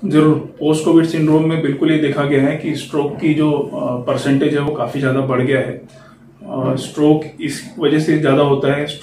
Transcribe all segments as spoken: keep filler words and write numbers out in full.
जरूर, post Covid syndrome में बिल्कुल ये देखा गया है कि स्ट्रोक की जो परसेंटेज है वो काफ़ी ज़्यादा बढ़ गया है। स्ट्रोक इस वजह से ज़्यादा होता है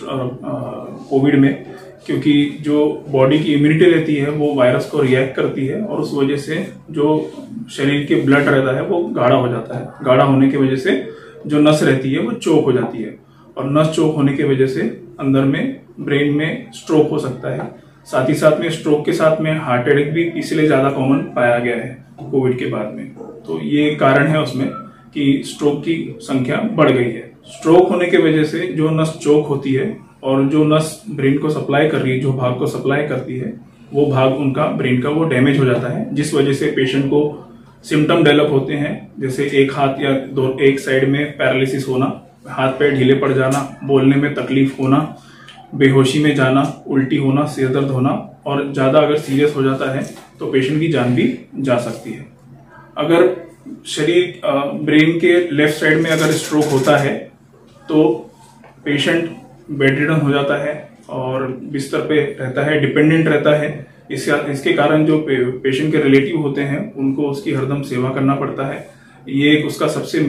कोविड में, क्योंकि जो बॉडी की इम्यूनिटी रहती है वो वायरस को रिएक्ट करती है और उस वजह से जो शरीर के ब्लड रहता है वो गाढ़ा हो जाता है। गाढ़ा होने की वजह से जो नस रहती है वो चोक हो जाती है और नस चोक होने की वजह से अंदर में ब्रेन में स्ट्रोक हो सकता है। साथ ही साथ में स्ट्रोक के साथ में हार्ट अटैक भी इसलिए ज़्यादा कॉमन पाया गया है कोविड के बाद में। तो ये कारण है उसमें कि स्ट्रोक की संख्या बढ़ गई है। स्ट्रोक होने की वजह से जो नस चोक होती है और जो नस ब्रेन को सप्लाई कर रही है, जो भाग को सप्लाई करती है, वो भाग उनका ब्रेन का वो डैमेज हो जाता है, जिस वजह से पेशेंट को सिम्टम डेवलप होते हैं, जैसे एक हाथ या दो एक साइड में पैरालिसिस होना, हाथ पैर ढीले पड़ जाना, बोलने में तकलीफ होना, बेहोशी में जाना, उल्टी होना, सिर दर्द होना, और ज़्यादा अगर सीरियस हो जाता है तो पेशेंट की जान भी जा सकती है। अगर शरीर ब्रेन के लेफ्ट साइड में अगर स्ट्रोक होता है तो पेशेंट बेड रिडन हो जाता है और बिस्तर पे रहता है, डिपेंडेंट रहता है। इसका इसके कारण जो पे, पेशेंट के रिलेटिव होते हैं उनको उसकी हरदम सेवा करना पड़ता है। ये एक उसका सबसे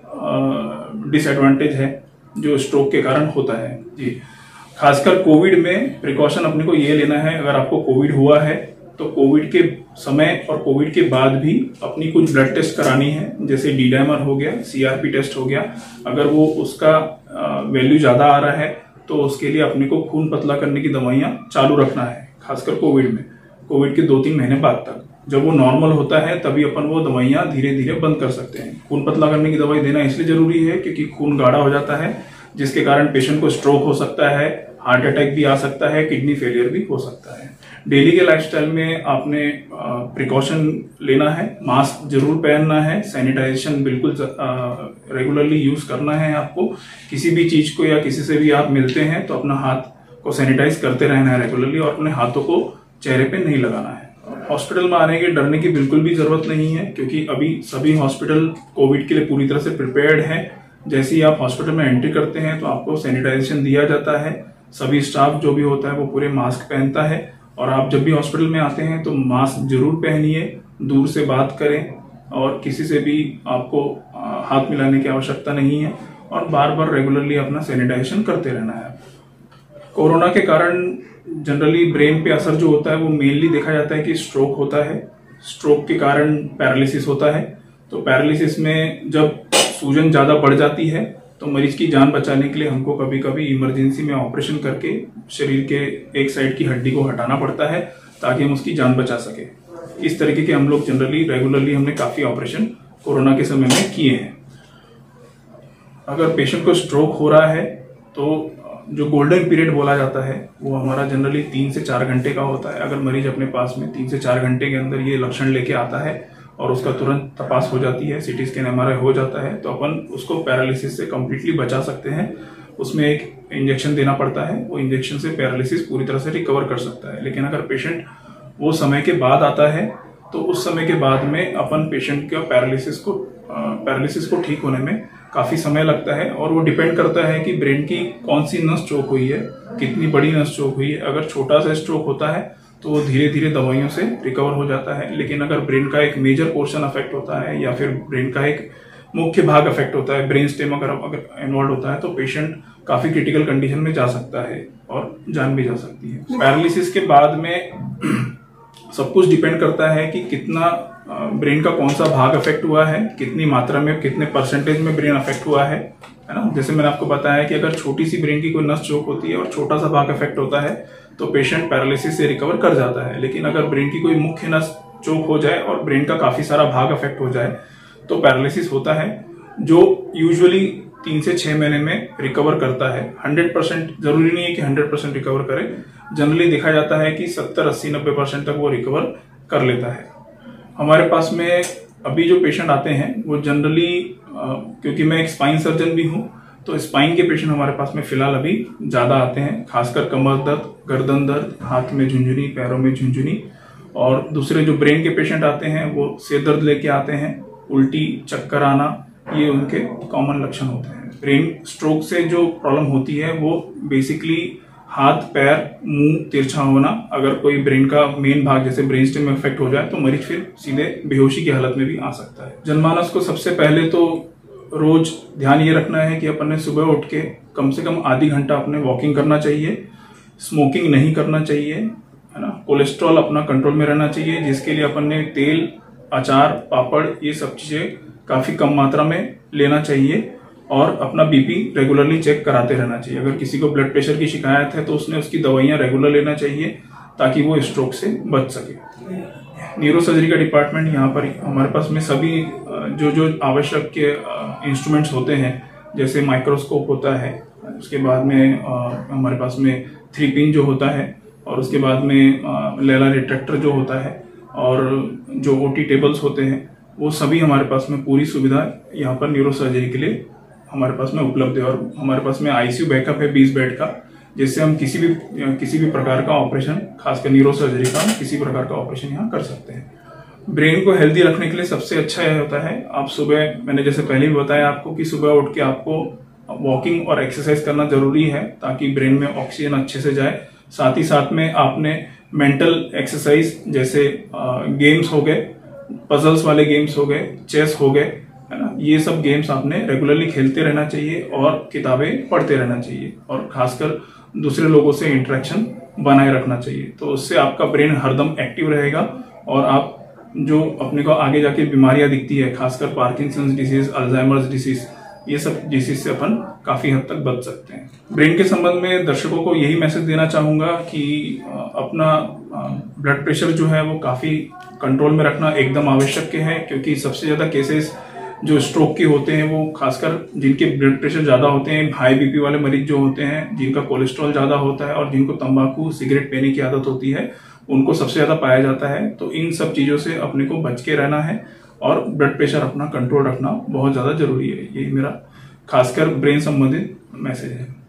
मेन डिसएडवांटेज है जो स्ट्रोक के कारण होता है। जी, खासकर कोविड में प्रिकॉशन अपने को ये लेना है, अगर आपको कोविड हुआ है तो कोविड के समय और कोविड के बाद भी अपनी कुछ ब्लड टेस्ट करानी है, जैसे डी डाइमर हो गया, सीआरपी टेस्ट हो गया। अगर वो उसका वैल्यू ज्यादा आ रहा है तो उसके लिए अपने को खून पतला करने की दवाइयां चालू रखना है, खासकर कोविड में, कोविड के दो तीन महीने बाद तक। जब वो नॉर्मल होता है तभी अपन वो दवाइयां धीरे धीरे बंद कर सकते हैं। खून पतला करने की दवाई देना इसलिए जरूरी है क्योंकि खून गाढ़ा हो जाता है, जिसके कारण पेशेंट को स्ट्रोक हो सकता है, हार्ट अटैक भी आ सकता है, किडनी फेलियर भी हो सकता है। डेली के लाइफस्टाइल में आपने प्रिकॉशन लेना है, मास्क जरूर पहनना है, सैनिटाइजेशन बिल्कुल रेगुलरली यूज करना है। आपको किसी भी चीज को या किसी से भी आप मिलते हैं तो अपना हाथ को सैनिटाइज करते रहना है रेगुलरली और अपने हाथों को चेहरे पे नहीं लगाना है। हॉस्पिटल में आने के डरने की बिल्कुल भी जरूरत नहीं है, क्योंकि अभी सभी हॉस्पिटल कोविड के लिए पूरी तरह से प्रिपेयर्ड है। जैसे ही आप हॉस्पिटल में एंट्री करते हैं तो आपको सैनिटाइजेशन दिया जाता है, सभी स्टाफ जो भी होता है वो पूरे मास्क पहनता है, और आप जब भी हॉस्पिटल में आते हैं तो मास्क जरूर पहनिए, दूर से बात करें और किसी से भी आपको हाथ मिलाने की आवश्यकता नहीं है, और बार बार रेगुलरली अपना सैनिटाइजेशन करते रहना है। कोरोना के कारण जनरली ब्रेन पे असर जो होता है वो मेनली देखा जाता है कि स्ट्रोक होता है। स्ट्रोक के कारण पैरालिसिस होता है। तो पैरालिसिस में जब सूजन ज्यादा बढ़ जाती है तो मरीज की जान बचाने के लिए हमको कभी कभी इमरजेंसी में ऑपरेशन करके शरीर के एक साइड की हड्डी को हटाना पड़ता है ताकि हम उसकी जान बचा सके। इस तरीके के हम लोग जनरली रेगुलरली हमने काफी ऑपरेशन कोरोना के समय में किए हैं। अगर पेशेंट को स्ट्रोक हो रहा है तो जो गोल्डन पीरियड बोला जाता है वो हमारा जनरली तीन से चार घंटे का होता है। अगर मरीज अपने पास में तीन से चार घंटे के अंदर ये लक्षण लेके आता है और उसका तुरंत तपास हो जाती है, सीटी स्कैन एमआरआई हो जाता है, तो अपन उसको पैरालिसिस से कंप्लीटली बचा सकते हैं। उसमें एक इंजेक्शन देना पड़ता है, वो इंजेक्शन से पैरालिसिस पूरी तरह से रिकवर कर सकता है। लेकिन अगर पेशेंट वो समय के बाद आता है तो उस समय के बाद में अपन पेशेंट का पैरालिसिस को पैरालिसिस को ठीक होने में काफी समय लगता है, और वो डिपेंड करता है कि ब्रेन की कौन सी नस चोक हुई है, कितनी बड़ी नस चोक हुई है। अगर छोटा सा स्ट्रोक होता है तो वो धीरे धीरे दवाइयों से रिकवर हो जाता है, लेकिन अगर ब्रेन का एक मेजर पोर्शन अफेक्ट होता है या फिर ब्रेन का एक मुख्य भाग अफेक्ट होता है, ब्रेन स्टेम अगर अगर इन्वॉल्व होता है तो पेशेंट काफी क्रिटिकल कंडीशन में जा सकता है और जान भी जा सकती है। पैरालिसिस के बाद में सब कुछ डिपेंड करता है कि कितना ब्रेन का कौन सा भाग अफेक्ट हुआ है, कितनी मात्रा में, कितने परसेंटेज में ब्रेन अफेक्ट हुआ है, है ना। जैसे मैंने आपको बताया कि अगर छोटी सी ब्रेन की कोई नस चोक होती है और छोटा सा भाग अफेक्ट होता है तो पेशेंट पैरालिसिस से रिकवर कर जाता है। लेकिन अगर ब्रेन की कोई मुख्य नस चोक हो जाए और ब्रेन का काफी सारा भाग अफेक्ट हो जाए तो पैरालिसिस होता है, जो यूजुअली तीन से छह महीने में रिकवर करता है। हंड्रेड परसेंट जरूरी नहीं है कि हंड्रेड परसेंट रिकवर करे, जनरली देखा जाता है कि सत्तर अस्सी नब्बे परसेंट तक वो रिकवर कर लेता है। हमारे पास में अभी जो पेशेंट आते हैं वो जनरली, क्योंकि मैं एक स्पाइन सर्जन भी हूँ, तो स्पाइन के पेशेंट हमारे पास में फिलहाल अभी ज्यादा आते हैं, खासकर कमर दर्द, गर्दन दर्द, हाथ में झुंझुनी, पैरों में झुंझुनी। और दूसरे जो ब्रेन के पेशेंट आते हैं वो सिर दर्द लेके आते हैं, उल्टी, चक्कर आना, ये उनके कॉमन लक्षण होते हैं। ब्रेन स्ट्रोक से जो प्रॉब्लम होती है वो बेसिकली हाथ, पैर, मुंह तिरछा होना, अगर कोई ब्रेन का मेन भाग जैसे ब्रेन स्टेम में इफेक्ट हो जाए तो मरीज फिर सीधे बेहोशी की हालत में भी आ सकता है। जनमानस को सबसे पहले तो रोज ध्यान ये रखना है कि अपन ने सुबह उठ के कम से कम आधी घंटा अपने वॉकिंग करना चाहिए, स्मोकिंग नहीं करना चाहिए, है ना। कोलेस्ट्रॉल अपना कंट्रोल में रहना चाहिए, जिसके लिए अपन ने तेल, अचार, पापड़ ये सब चीजें काफी कम मात्रा में लेना चाहिए। और अपना बीपी रेगुलरली चेक कराते रहना चाहिए। अगर किसी को ब्लड प्रेशर की शिकायत है तो उसने उसकी दवाइयां रेगुलर लेना चाहिए ताकि वो स्ट्रोक से बच सके। न्यूरो सर्जरी का डिपार्टमेंट यहाँ पर हमारे पास में सभी जो जो आवश्यक के इंस्ट्रूमेंट्स होते हैं, जैसे माइक्रोस्कोप होता है, उसके बाद में हमारे पास में थ्री पिन जो होता है, और उसके बाद में लेला डिटेक्टर जो होता है, और जो ओटी टेबल्स होते हैं, वो सभी हमारे पास में पूरी सुविधा यहाँ पर न्यूरो सर्जरी के लिए हमारे पास में उपलब्ध है। और हमारे पास में आईसीयू बैकअप है बीस बेड का, जिससे हम किसी भी किसी भी प्रकार का ऑपरेशन, खासकर न्यूरो सर्जरी का किसी प्रकार का ऑपरेशन यहाँ कर सकते हैं। ब्रेन को हेल्दी रखने के लिए सबसे अच्छा यह होता है, आप सुबह, मैंने जैसे पहले भी बताया आपको कि सुबह उठ के आपको वॉकिंग और एक्सरसाइज करना जरूरी है ताकि ब्रेन में ऑक्सीजन अच्छे से जाए। साथ ही साथ में आपने मेंटल एक्सरसाइज जैसे गेम्स हो गए, पजल्स वाले गेम्स हो गए, चेस हो गए, है ना, ये सब गेम्स आपने रेगुलरली खेलते रहना चाहिए और किताबें पढ़ते रहना चाहिए, और खासकर दूसरे लोगों से इंटरेक्शन बनाए रखना चाहिए। तो उससे आपका ब्रेन हरदम एक्टिव रहेगा और आप जो अपने को आगे जाके बीमारियां दिखती है, खासकर पार्किंसंस डिसीज, अल्जाइमर्स डिसीज, ये सब डिसीज से अपन काफी हद तक बच सकते हैं। ब्रेन के संबंध में दर्शकों को यही मैसेज देना चाहूंगा कि अपना ब्लड प्रेशर जो है वो काफी कंट्रोल में रखना एकदम आवश्यक है, क्योंकि सबसे ज्यादा केसेस जो स्ट्रोक के होते हैं वो खासकर जिनके ब्लड प्रेशर ज्यादा होते हैं, हाई बीपी वाले मरीज जो होते हैं, जिनका कोलेस्ट्रॉल ज्यादा होता है और जिनको तंबाकू, सिगरेट पीने की आदत होती है, उनको सबसे ज्यादा पाया जाता है। तो इन सब चीजों से अपने को बच के रहना है और ब्लड प्रेशर अपना कंट्रोल रखना बहुत ज्यादा जरूरी है। यही मेरा खासकर ब्रेन संबंधित मैसेज है।